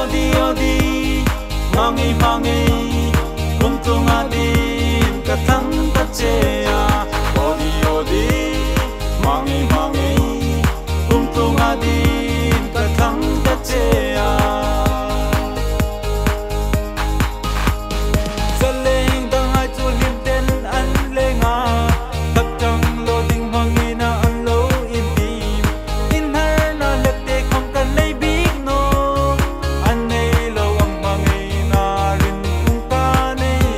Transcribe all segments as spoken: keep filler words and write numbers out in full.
odi odi mangi mangi untung adin katang kacea odi odi mangi mangi untung adin katang kacea seleng dang ai chu lim ten an lenga tak chang lo ding mangi na an lo in tim in har na lek te khom kan nei big no an nei lo ang mangi na rin kung ta nei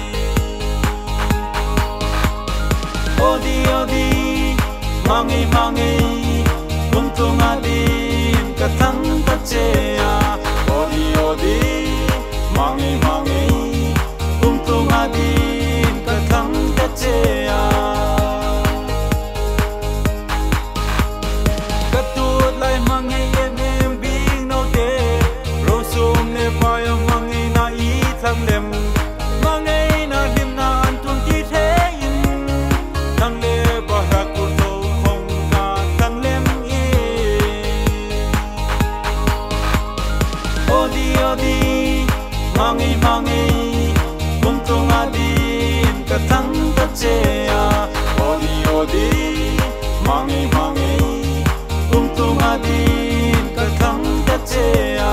odi odi mangi mangi untung adin katang kacea odi odi mangi mangi untung adin katang kacea katut lai mangi em em bing no te rosum ne paya mangi na i thang lem mangi na lim na an tun ti the in thang le ba ha ku to khong na thang lem i odi odi mangi mangi untung adin katang kacea odi odi mangi mangi untung adin katang kacea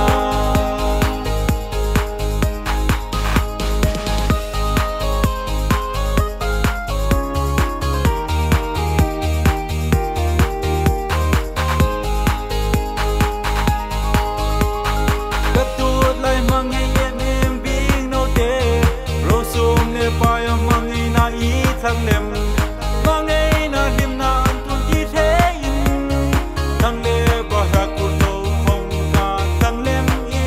katut lai mangi em em bing no te rosum ne paya mangi na i thang lem mangi na lim na an tun ti the in thang le ba ha ku to khong na thang lem i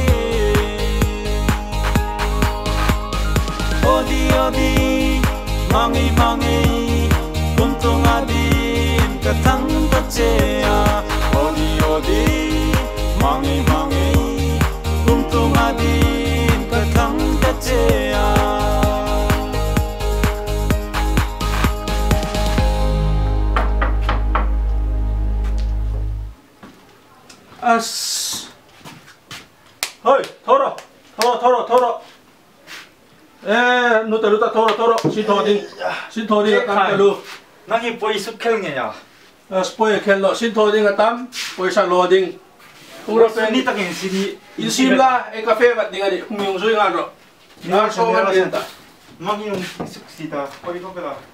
odi odi mangi mangi untung adin katang kacea odi odi mangi mangi untung adin katang kacea as hoi thoro thoro thoro thoro eh nuta nuta thoro thoro sin thoro ding sin thoro ding tam ta lu nangi poi su khel nge ya as poi khen lo sin thoro ding tam poi sa lo ding ung ro pe ni takin sini in sim la e cafe bat ding ari hung yung zui nga ro na so han din ta mangi yung su sita poi ko pela